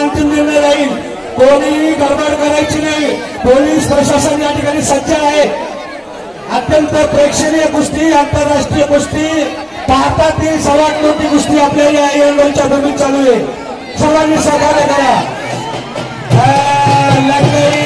अंतिम निर्णय राहील. कोणीही गडबड करायची नाही. पोलीस प्रशासन या ठिकाणी सज्ज आहे. अत्यंत प्रेक्षणीय कुस्ती, आंतरराष्ट्रीय कुस्ती पाहता ती सर्वात मोठी कुस्ती आपल्या या एअरलोनच्या भूमीत चालू आहे. सर्वांनी सहकार्य करा.